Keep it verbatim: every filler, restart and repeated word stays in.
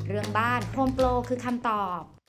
เรื่องบ้าน Home Pro คือคำตอบ